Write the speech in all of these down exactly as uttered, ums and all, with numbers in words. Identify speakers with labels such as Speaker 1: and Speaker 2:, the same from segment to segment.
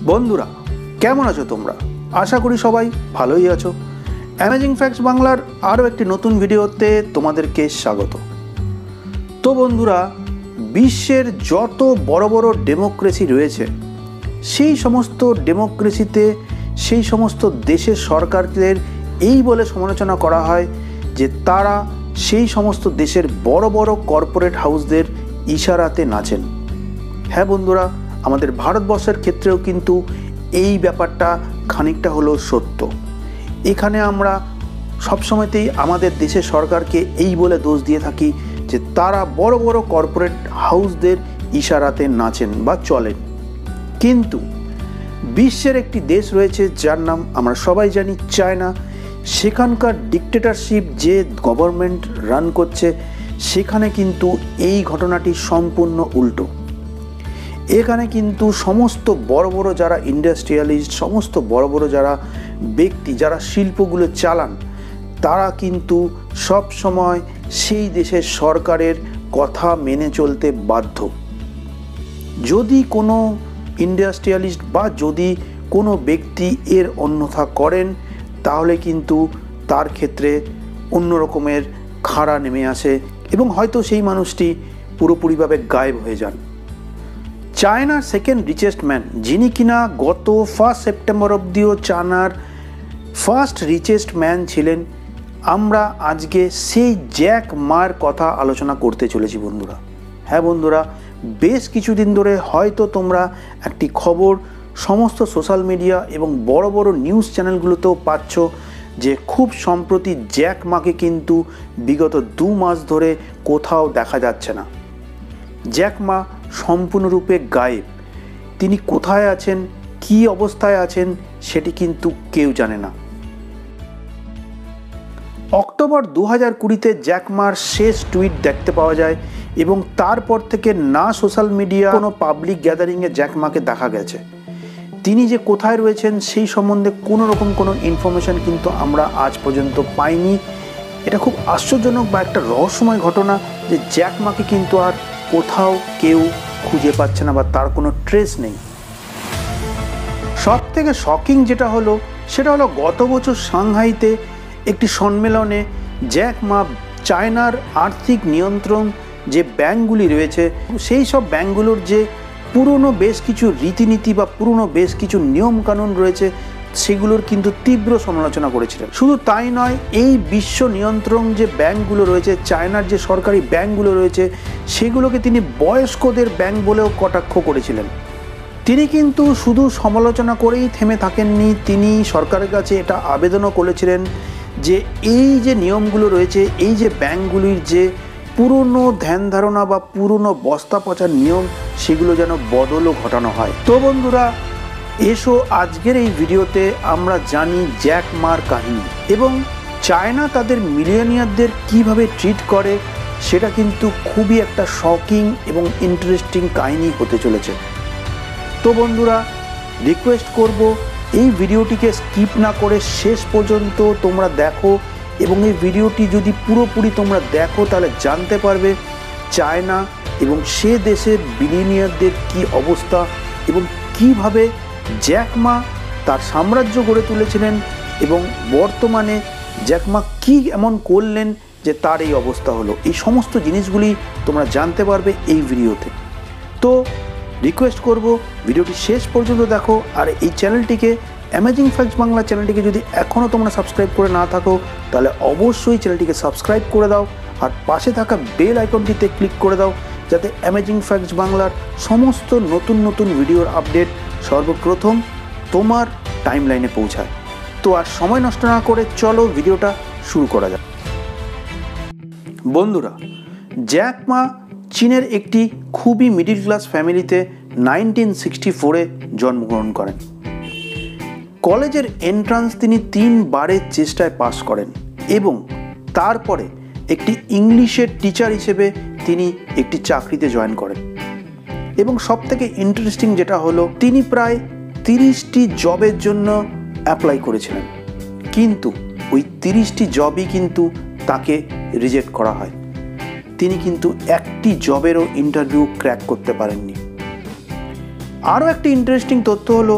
Speaker 1: বন্ধুরা কেমন আছো তোমরা? আশা করি সবাই ভালোই আছো। অ্যামেজিং ফ্যাক্টস বাংলার আরও একটি নতুন ভিডিওতে তোমাদেরকে স্বাগত। তো বন্ধুরা, বিশ্বের যত বড় বড় ডেমোক্রেসি রয়েছে সেই সমস্ত ডেমোক্রেসিতে সেই সমস্ত দেশের সরকারদের এই বলে সমালোচনা করা হয় যে তারা সেই সমস্ত দেশের বড় বড় কর্পোরেট হাউসদের ইশারাতে নাচেন। হ্যাঁ বন্ধুরা, আমাদের ভারতবর্ষের ক্ষেত্রেও কিন্তু এই ব্যাপারটা খানিকটা হলেও সত্য। এখানে আমরা সবসময়তেই আমাদের দেশের সরকারকে এই বলে দোষ দিয়ে থাকি যে তারা বড় বড় কর্পোরেট হাউসদের ইশারাতে নাচেন বা চলেন। কিন্তু বিশ্বের একটি দেশ রয়েছে যার নাম আমরা সবাই জানি, চায়না। সেখানকার ডিক্টেটরশিপ যে গভর্নমেন্ট রান করছে সেখানে কিন্তু এই ঘটনাটি সম্পূর্ণ উল্টো। এখানে কিন্তু সমস্ত বড় বড় যারা ইন্ডাস্ট্রিয়ালিস্ট, সমস্ত বড় বড় যারা ব্যক্তি যারা শিল্পগুলো চালান, তারা কিন্তু সব সময় সেই দেশের সরকারের কথা মেনে চলতে বাধ্য। যদি কোনো ইন্ডাস্ট্রিয়ালিস্ট বা যদি কোনো ব্যক্তি এর অন্যথা করেন তাহলে কিন্তু তার ক্ষেত্রে অন্য রকমের খাড়া নেমে আসে এবং হয়তো সেই মানুষটি পুরোপুরিভাবে গায়েব হয়ে যান। চায়নার সেকেন্ড রিচেস্ট ম্যান, যিনি কিনা গত ফার্স্ট সেপ্টেম্বর অবধিও চায়নার ফার্স্ট রিচেস্ট ম্যান ছিলেন, আমরা আজকে সেই জ্যাক মার কথা আলোচনা করতে চলেছি বন্ধুরা। হ্যাঁ বন্ধুরা, বেশ কিছুদিন ধরে হয়তো তোমরা একটি খবর সমস্ত সোশ্যাল মিডিয়া এবং বড় বড় নিউজ চ্যানেলগুলোতেও পাচ্ছ যে খুব সম্প্রতি জ্যাক মাকে কিন্তু বিগত দু মাস ধরে কোথাও দেখা যাচ্ছে না। জ্যাক মা সম্পূর্ণরূপে গায়েব। তিনি কোথায় আছেন, কী অবস্থায় আছেন সেটি কিন্তু কেউ জানে না। অক্টোবর দু হাজার কুড়িতে জ্যাক মার শেষ টুইট দেখতে পাওয়া যায় এবং তারপর থেকে না সোশ্যাল মিডিয়া কোনো পাবলিক গ্যাদারিংয়ে জ্যাক মাকে দেখা গেছে। তিনি যে কোথায় রয়েছেন সেই সম্বন্ধে কোনো রকম কোনো ইনফরমেশান কিন্তু আমরা আজ পর্যন্ত পাইনি। এটা খুব আশ্চর্যজনক বা একটা রহস্যময় ঘটনা যে জ্যাক মাকে কিন্তু আর কোথাও কেউ খুঁজে পাচ্ছে না বা তার কোনো ট্রেস নেই। সব থেকে শকিং যেটা হলো সেটা হলো গত বছর সাংহাইতে একটি সম্মেলনে জ্যাক মা চায়নার আর্থিক নিয়ন্ত্রণ যে ব্যাংকগুলি রয়েছে সেই সব ব্যাংকগুলোর যে পুরনো বেশ কিছু রীতিনীতি বা পুরনো বেশ কিছু নিয়মকানুন রয়েছে সেগুলোর কিন্তু তীব্র সমালোচনা করেছিলেন। শুধু তাই নয়, এই বিশ্ব নিয়ন্ত্রণ যে ব্যাংকগুলো রয়েছে, চায়নার যে সরকারি ব্যাংকগুলো রয়েছে সেগুলোকে তিনি বয়স্কদের ব্যাংক বলেও কটাক্ষ করেছিলেন। তিনি কিন্তু শুধু সমালোচনা করেই থেমে থাকেননি, তিনি সরকারের কাছে এটা আবেদনও করেছিলেন যে এই যে নিয়মগুলো রয়েছে, এই যে ব্যাংকগুলির যে পুরনো ধ্যান ধারণা বা পুরনো বস্তা পচার নিয়ম সেগুলো যেন বদলও ঘটানো হয়। তো বন্ধুরা, এসো আজকের এই ভিডিওতে আমরা জানি জ্যাক মার কাহিনী এবং চায়না তাদের মিলিয়নিয়ারদের কিভাবে ট্রিট করে। সেটা কিন্তু খুবই একটা শকিং এবং ইন্টারেস্টিং কাহিনী হতে চলেছে। তো বন্ধুরা, রিকোয়েস্ট করব এই ভিডিওটিকে স্কিপ না করে শেষ পর্যন্ত তোমরা দেখো এবং এই ভিডিওটি যদি পুরোপুরি তোমরা দেখো তাহলে জানতে পারবে চায়না এবং সে দেশের বিলিয়নিয়ারদের কি অবস্থা এবং কিভাবে জ্যাক মা তার সাম্রাজ্য গড়ে তুলেছিলেন এবং বর্তমানে জ্যাক মা কী এমন করলেন যে তার এই অবস্থা হলো। এই সমস্ত জিনিসগুলি তোমরা জানতে পারবে এই ভিডিওতে। তো রিকোয়েস্ট করব ভিডিওটি শেষ পর্যন্ত দেখো আর এই চ্যানেলটিকে অ্যামেজিং ফ্যাক্টস বাংলা চ্যানেলটিকে যদি এখনও তোমরা সাবস্ক্রাইব করে না থাকো তাহলে অবশ্যই চ্যানেলটিকে সাবস্ক্রাইব করে দাও আর পাশে থাকা বেল আইকনটিতে ক্লিক করে দাও যাতে অ্যামেজিং ফ্যাক্টস বাংলার সমস্ত নতুন নতুন ভিডিওর আপডেট সর্বপ্রথম তোমার টাইমলাইনে পৌঁছায়। তো আর সময় নষ্ট না করে চলো ভিডিওটা শুরু করা যাক। বন্ধুরা, জ্যাক মা চীনের একটি খুবই মিডিল ক্লাস ফ্যামিলিতে নাইনটিন সিক্সটি ফোরে জন্মগ্রহণ করেন। কলেজের এন্ট্রান্স তিনি তিনবারের চেষ্টায় পাস করেন এবং তারপরে একটি ইংলিশের টিচার হিসেবে তিনি একটি চাকরিতে জয়েন করেন এবং সব থেকে ইন্টারেস্টিং যেটা হলো তিনি প্রায় তিরিশটি জবের জন্য অ্যাপ্লাই করেছিলেন, কিন্তু ওই তিরিশটি জবই কিন্তু তাকে রিজেক্ট করা হয়। তিনি কিন্তু একটি জবেরও ইন্টারভিউ ক্র্যাক করতে পারেননি। আরও একটি ইন্টারেস্টিং তথ্য হলো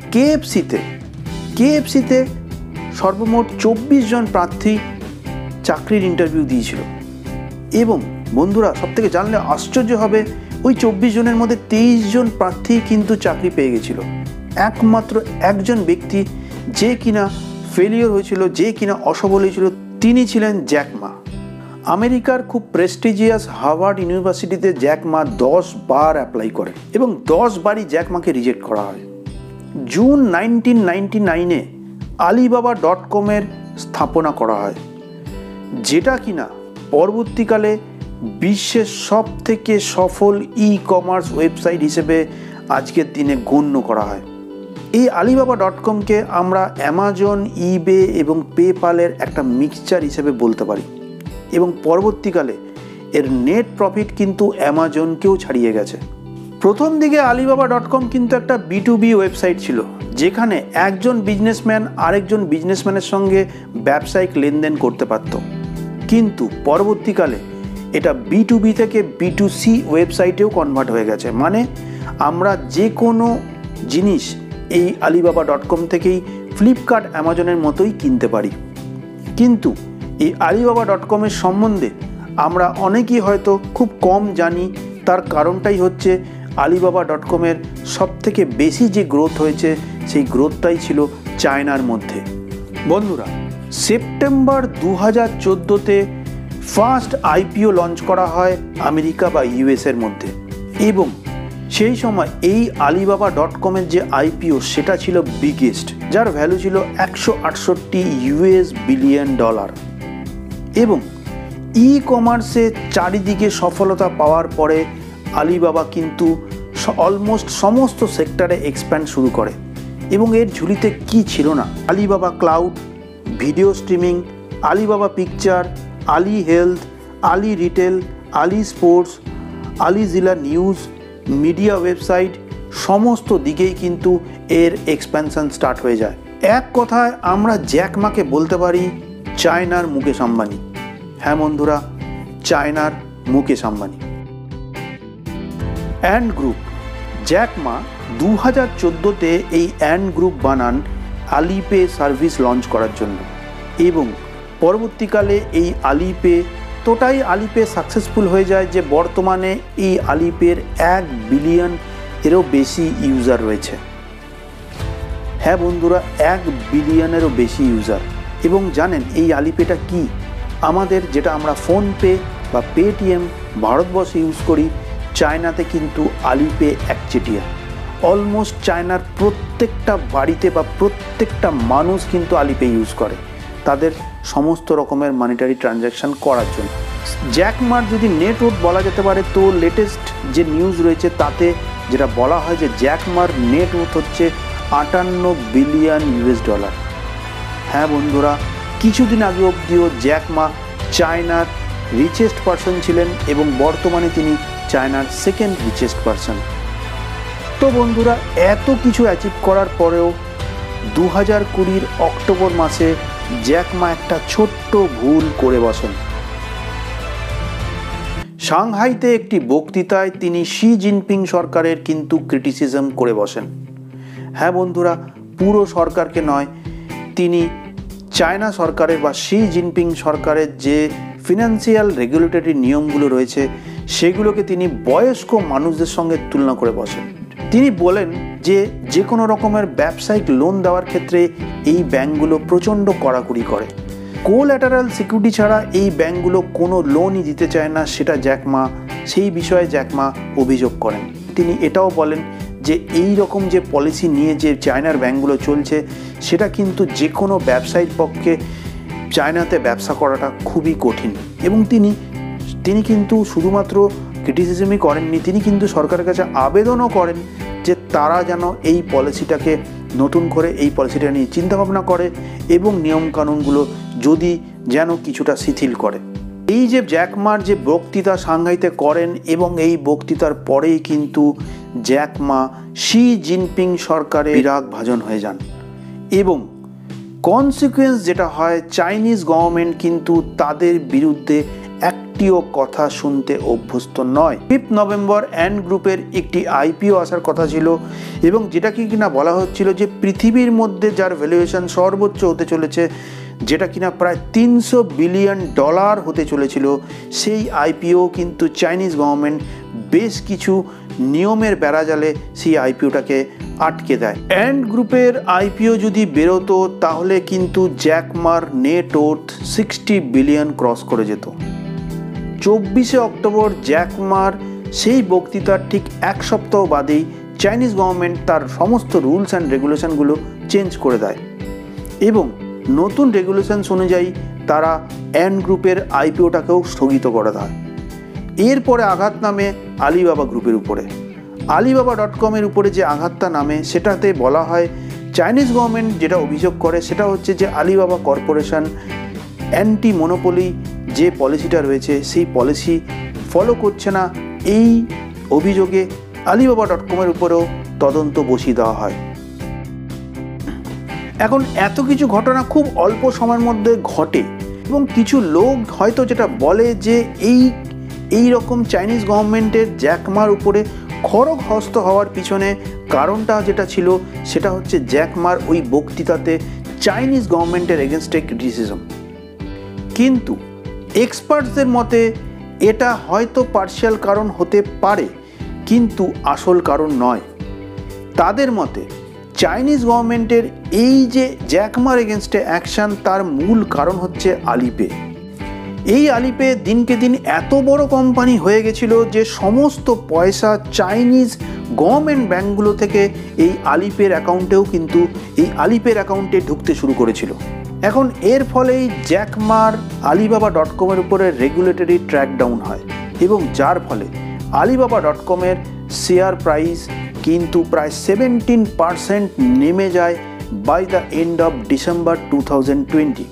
Speaker 1: কেএফসিতে কেএফসিতে সর্বমোট চব্বিশ জন প্রার্থী চাকরির ইন্টারভিউ দিয়েছিল এবং বন্ধুরা সবথেকে জানলে আশ্চর্য হবে, ওই চব্বিশ জনের মধ্যে তেইশ জন প্রার্থী কিন্তু চাকরি পেয়ে গেছিল। একমাত্র একজন ব্যক্তি যে কিনা ফেলিওর হয়েছিল, যে কিনা অসফল হয়েছিল, তিনি ছিলেন জ্যাক মা। আমেরিকার খুব প্রেস্টিজিয়াস হার্ভার্ড ইউনিভার্সিটিতে জ্যাক মা দশ বার অ্যাপ্লাই করে এবং দশ বারই জ্যাক মাকে রিজেক্ট করা হয়। জুন নাইনটিন নাইনটি নাইনে আলিবাবা ডট কমের স্থাপনা করা হয়, যেটা কিনা পরবর্তীকালে বিশ্বের সব থেকে সফল ই কমার্স ওয়েবসাইট হিসেবে আজকের দিনে গণ্য করা হয়। এই আলিবাবা ডট কমকে আমরা অ্যামাজন, ইবে এবং পেপালের একটা মিক্সচার হিসেবে বলতে পারি এবং পরবর্তীকালে এর নেট প্রফিট কিন্তু অ্যামাজনকেও ছাড়িয়ে গেছে। প্রথম দিকে আলিবাবা ডট কম কিন্তু একটা বি টু বি ওয়েবসাইট ছিল, যেখানে একজন বিজনেসম্যান আরেকজন বিজনেসম্যানের সঙ্গে ব্যবসায়িক লেনদেন করতে পারত, কিন্তু পরবর্তীকালে এটা বি টু বি থেকে বি টু সি ওয়েবসাইটেও কনভার্ট হয়ে গেছে। মানে আমরা যে কোনো জিনিস এই আলিবাবা ডট কম থেকেই ফ্লিপকার্ট, অ্যামাজনের মতোই কিনতে পারি। কিন্তু এই আলিবাবা ডট কমের সম্বন্ধে আমরা অনেকেই হয়তো খুব কম জানি। তার কারণটাই হচ্ছে আলিবাবা ডট কমের সবথেকে বেশি যে গ্রোথ হয়েছে সেই গ্রোথটাই ছিল চায়নার মধ্যে। বন্ধুরা, সেপ্টেম্বর দু হাজার চোদ্দোতে ফার্স্ট আইপিও লঞ্চ করা হয় আমেরিকা বা ইউএসের মধ্যে এবং সেই সময় এই আলিবাবা ডট কমের যে আইপিও সেটা ছিল বিগেস্ট, যার ভ্যালু ছিল একশো আটষট্টি ইউএস বিলিয়ন ডলার। এবং ই কমার্সে চারিদিকে সফলতা পাওয়ার পরে আলিবাবা কিন্তু অলমোস্ট সমস্ত সেক্টরে এক্সপ্যান্ড শুরু করে এবং এর ঝুলিতে কি ছিল না? Alibaba cloud, video streaming, Alibaba picture, Ali health, Ali retail, Ali sports, Alizila news, media website, সমস্ত দিকেই কিন্তু এর এক্সপ্যানশন স্টার্ট হয়ে যায়। এক কথায় আমরা জ্যাক মাকে বলতে পারি চায়নার মুকেশ আম্বানি। হ্যাঁ বন্ধুরা, চায়নার Mukesh Ambani. And group, Jack Ma দু হাজার চোদ্দোতে এই অ্যান্ড গ্রুপ বানান আলিপে সার্ভিস লঞ্চ করার জন্য এবং পরবর্তীকালে এই আলিপে তোটাই আলিপে সাকসেসফুল হয়ে যায় যে বর্তমানে এই আলিপের এক বিলিয়ন এরও বেশি ইউজার রয়েছে। হ্যাঁ বন্ধুরা, এক বিলিয়নেরও বেশি ইউজার। এবং জানেন এই আলিপেটা কি? আমাদের যেটা আমরা ফোনপে বা পেটিএম ভারতবর্ষে ইউজ করি, চায়নাতে কিন্তু আলিপে একচেটিয়া। অলমোস্ট চায়নার প্রত্যেকটা বাড়িতে বা প্রত্যেকটা মানুষ কিন্তু আলিপে ইউজ করে তাদের সমস্ত রকমের মানিটারি ট্রানজ্যাকশান করার জন্য। জ্যাক মার যদি নেটওয়ার্থ বলা যেতে পারে, তো লেটেস্ট যে নিউজ রয়েছে তাতে যেটা বলা হয় যে জ্যাক মার নেটওয়ার্থ হচ্ছে আটান্ন বিলিয়ন ইউএস ডলার। হ্যাঁ বন্ধুরা, কিছুদিন আগে অবধিও জ্যাক মা চায়নার রিচেস্ট পারসন ছিলেন এবং বর্তমানে তিনি চায়নার সেকেন্ড রিচেস্ট পারসন। তো বন্ধুরা, এত কিছু অ্যাচিভ করার পরেও দু হাজার কুড়ির অক্টোবর মাসে জ্যাক মা একটা ছোট্ট ভুল করে বসেন। সাংহাইতে একটি বক্তৃতায় তিনি শি জিনপিং সরকারের কিন্তু ক্রিটিসিজম করে বসেন। হ্যাঁ বন্ধুরা, পুরো সরকারকে নয়, তিনি চায়না সরকারের বা শি জিনপিং সরকারের যে ফিনান্সিয়াল রেগুলেটরি নিয়মগুলো রয়েছে সেগুলোকে তিনি বয়স্ক মানুষদের সঙ্গে তুলনা করে বসেন। তিনি বলেন যে যে কোনো রকমের ব্যবসায়িক লোন দেওয়ার ক্ষেত্রে এই ব্যাঙ্কগুলো প্রচণ্ড কড়াকড়ি করে। কোল্যাটারাল সিকিউরিটি ছাড়া এই ব্যাঙ্কগুলো কোনো লোনই দিতে চায় না, সেটা জ্যাক মা সেই বিষয়ে জ্যাক মা অভিযোগ করেন। তিনি এটাও বলেন যে এই রকম যে পলিসি নিয়ে যে চায়নার ব্যাঙ্কগুলো চলছে সেটা কিন্তু যে কোনো ব্যবসায়ীর পক্ষে চায়নাতে ব্যবসা করাটা খুবই কঠিন। এবং তিনি তিনি কিন্তু শুধুমাত্র ক্রিটিসিজমই করেননি, তিনি কিন্তু সরকারের কাছে আবেদনও করেন যে তারা যেন এই পলিসিটাকে নতুন করে এই পলিসিটা নিয়ে চিন্তাভাবনা করে এবং নিয়মকানুনগুলো যদি যেন কিছুটা শিথিল করে। এই যে জ্যাক মার যে বক্তৃতা সাংহাইতে করেন এবং এই বক্তৃতার পরেই কিন্তু জ্যাক মা শি জিনপিং সরকারের বিরাগ ভাজন হয়ে যান এবং কনসিকুয়েন্স যেটা হয় চাইনিজ গভর্নমেন্ট কিন্তু তাদের বিরুদ্ধে একটা একটিও কথা শুনতে অভ্যস্ত নয়। ফিফথ নভেম্বর অ্যান্ড গ্রুপের একটি আইপিও আসার কথা ছিল এবং যেটা কি কিনা বলা হচ্ছিল যে পৃথিবীর মধ্যে যার ভ্যালুয়েশন সর্বোচ্চ হতে চলেছে, যেটা কিনা প্রায় তিনশো বিলিয়ন ডলার হতে চলেছিল, সেই আইপিও কিন্তু চাইনিজ গভর্নমেন্ট বেশ কিছু নিয়মের বেড়াজালে সেই আইপিওটাকে আটকে দেয়। অ্যান্ড গ্রুপের আইপিও যদি বেরোতো তাহলে কিন্তু জ্যাক মার net worth sixty billion cross করে যেত। চব্বিশে অক্টোবর জ্যাক মার সেই বক্তৃতার ঠিক এক সপ্তাহ বাদেই চাইনিজ গভর্নমেন্ট তার সমস্ত রুলস অ্যান্ড রেগুলেশনগুলো চেঞ্জ করে দেয় এবং নতুন রেগুলেশনস অনুযায়ী তারা অ্যান্ড গ্রুপের আইপিওটাকেও স্থগিত করে দেয়। এরপরে আঘাত নামে আলিবাবা গ্রুপের উপরে। আলিবাবা ডট কমের উপরে যে আঘাতটা নামে সেটাতে বলা হয় চাইনিজ গভর্নমেন্ট যেটা অভিযোগ করে সেটা হচ্ছে যে আলিবাবা কর্পোরেশন অ্যান্টি মনোপলি যে পলিসিটা রয়েছে সেই পলিসি ফলো করছে না। এই অভিযোগে আলিবাবা ডট কমের উপরেও তদন্ত বসিয়ে দেওয়া হয়। এখন এত কিছু ঘটনা খুব অল্প সময়ের মধ্যে ঘটে এবং কিছু লোক হয়তো যেটা বলে যে এই এই রকম চাইনিজ গভর্নমেন্টের জ্যাক মার উপরে খড়গ হস্ত হওয়ার পিছনে কারণটা যেটা ছিল সেটা হচ্ছে জ্যাক মার ওই বক্তৃতাতে চাইনিজ গভর্নমেন্টের এগেনস্টে ক্রিটিসিজম। কিন্তু এক্সপার্টসদের মতে এটা হয়তো পার্শিয়াল কারণ হতে পারে কিন্তু আসল কারণ নয়। তাদের মতে চাইনিজ গভর্নমেন্টের এই যে জ্যাক মার এগেনস্টে অ্যাকশন তার মূল কারণ হচ্ছে আলিপে। এই আলিপে দিনকে দিন এত বড় কোম্পানি হয়ে গেছিল যে সমস্ত পয়সা চাইনিজ গভর্নমেন্ট ব্যাঙ্কগুলো থেকে এই আলিপের অ্যাকাউন্টেও কিন্তু এই আলিপের অ্যাকাউন্টে ঢুকতে শুরু করেছিল। এখন এর ফলেই জ্যাক মার আলিবাবা ডট কমের উপরে রেগুলেটরি ট্র্যাকডাউন হয় এবং যার ফলে আলিবাবা ডট কমের শেয়ার প্রাইস কিন্তু প্রায় সেভেন্টিন পার্সেন্ট নেমে যায় by the end of December two thousand twenty.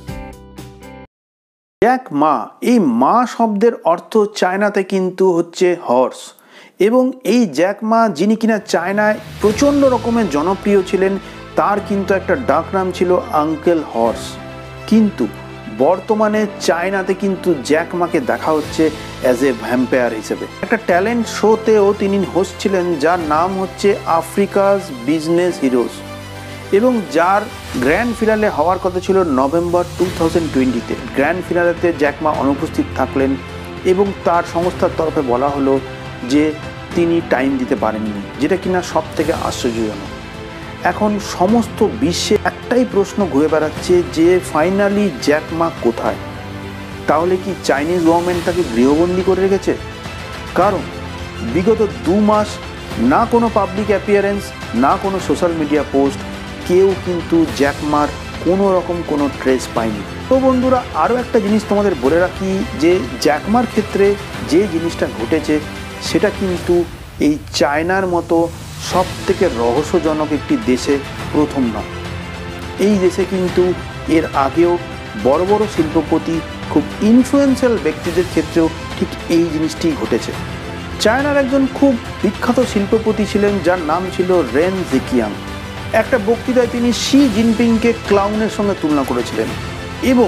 Speaker 1: Jack Ma, এই মা শব্দের অর্থ চায়নাতে কিন্তু হচ্ছে হর্স এবং এই জ্যাক মা যিনি কিনা চায়নায় প্রচণ্ড রকমের জনপ্রিয় ছিলেন তার কিন্তু একটা ডাক নাম ছিল আঙ্কেল হর্স। কিন্তু বর্তমানে চায়নাতে কিন্তু জ্যাক মাকে দেখা হচ্ছে অ্যাজ এ ভ্যাম্পায়ার হিসেবে। একটা ট্যালেন্ট শোতেও তিনি হোস্ট ছিলেন যার নাম হচ্ছে আফ্রিকাস বিজনেস হিরোজ এবং যার গ্র্যান্ড ফিনালে হওয়ার কথা ছিল নভেম্বর টু থাউজেন্ড টোয়েন্টিতে। গ্র্যান্ড ফিনালেতে জ্যাক মা অনুপস্থিত থাকলেন এবং তার সংস্থার তরফে বলা হলো যে তিনি টাইম দিতে পারেননি, যেটা কিনা সব থেকে আশ্চর্যজনক। এখন সমস্ত বিশ্বে একটাই প্রশ্ন ঘুরে বেড়াচ্ছে যে ফাইনালি জ্যাক মা কোথায়? তাহলে কি চাইনিজ গভর্নমেন্ট তাকে গৃহবন্দী করে রেখেছে? কারণ বিগত দু মাস না কোনো পাবলিক অ্যাপিয়ারেন্স না কোনো সোশ্যাল মিডিয়া পোস্ট, কেউ কিন্তু জ্যাক মার কোনো রকম কোনো ট্রেস পায়নি। তো বন্ধুরা, আরও একটা জিনিস তোমাদের বলে রাখি যে জ্যাক মার ক্ষেত্রে যে জিনিসটা ঘটেছে সেটা কিন্তু এই চায়নার মতো সব থেকে রহস্যজনক একটি দেশে প্রথম নয়। এই দেশে কিন্তু এর আগেও বড় বড় শিল্পপতি, খুব ইনফ্লুয়েন্সিয়াল ব্যক্তিদের ক্ষেত্রেও ঠিক এই জিনিসটি ঘটেছে। চায়নার একজন খুব বিখ্যাত শিল্পপতি ছিলেন যার নাম ছিল রেন জিকিয়াং। একটা বক্তৃতায় তিনি শি জিনপিংকে ক্লাউনের সঙ্গে তুলনা করেছিলেন এবং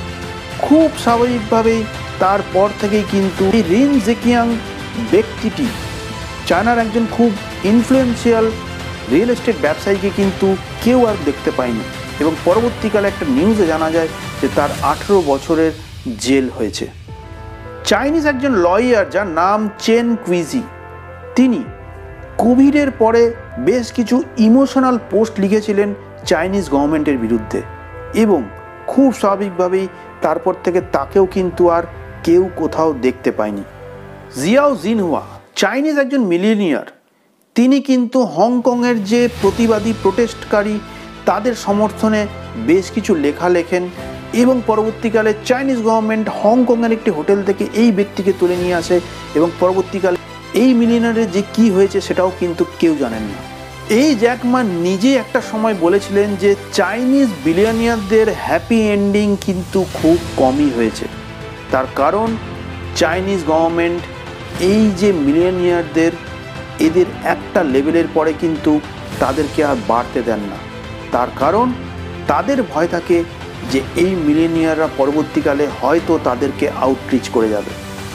Speaker 1: খুব স্বাভাবিকভাবেই তারপর থেকেই কিন্তু এই রেন জিকিয়াং ব্যক্তিটি চায়নার একজন খুব ইনফ্লুয়েন্সিয়াল রিয়েল এস্টেট ব্যবসায়ীকে কিন্তু কেউ আর দেখতে পায়নি এবং পরবর্তীকালে একটা নিউজে জানা যায় যে তার আঠেরো বছরের জেল হয়েছে। চাইনিজ একজন লয়ার যার নাম চেন কুইজি, তিনি কোভিডের পরে বেশ কিছু ইমোশনাল পোস্ট লিখেছিলেন চাইনিজ গভর্নমেন্টের বিরুদ্ধে এবং খুব স্বাভাবিকভাবেই তারপর থেকে তাকেও কিন্তু আর কেউ কোথাও দেখতে পায়নি। জিয়াও জিনহুয়া চাইনিজ একজন মিলিনিয়ার, তিনি কিন্তু হংকংয়ের যে প্রতিবাদী প্রোটেস্টকারী তাদের সমর্থনে বেশ কিছু লেখা লেখেন এবং পরবর্তীকালে চাইনিজ গভর্নমেন্ট হংকংয়ের একটি হোটেল থেকে এই ব্যক্তিকে তুলে নিয়ে আসে এবং পরবর্তীকালে এই মিলিনিয়ারের যে কি হয়েছে সেটাও কিন্তু কেউ জানেন না। এই জ্যাক মা নিজে একটা সময় বলেছিলেন যে চাইনিজ বিলিয়নিয়ারদের হ্যাপি এন্ডিং কিন্তু খুব কমই হয়েছে। তার কারণ চাইনিজ গভর্নমেন্ট এই যে মিলিয়নিয়ারদের এদের একটা লেভেলের পরে কিন্তু তাদেরকে আর বাড়তে দেন না। তার কারণ তাদের ভয় থাকে যে এই মিলিয়নিয়াররা পরবর্তীকালে হয়তো তাদেরকে আউটরিচ করে যাবে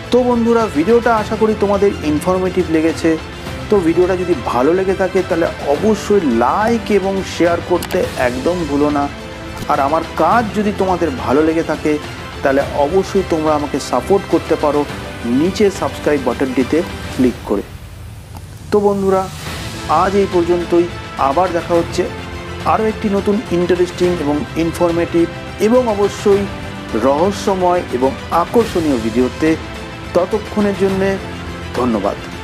Speaker 1: তো বন্ধুরা, ভিডিওটা আশা করি তোমাদের ইনফরমেটিভ লেগেছে। তো ভিডিওটা যদি ভালো লেগে থাকে তাহলে অবশ্যই লাইক এবং শেয়ার করতে একদম ভুলো না। আর আমার কাজ যদি তোমাদের ভালো লেগে থাকে তাহলে অবশ্যই তোমরা আমাকে সাপোর্ট করতে পারো নিচে সাবস্ক্রাইব বাটনটিতে ক্লিক করে। তো বন্ধুরা, আজ এই পর্যন্তই। আবার দেখা হচ্ছে আরও একটি নতুন ইন্টারেস্টিং এবং ইনফরমেটিভ এবং অবশ্যই রহস্যময় এবং আকর্ষণীয় ভিডিওতে। ততক্ষণের জন্যে ধন্যবাদ।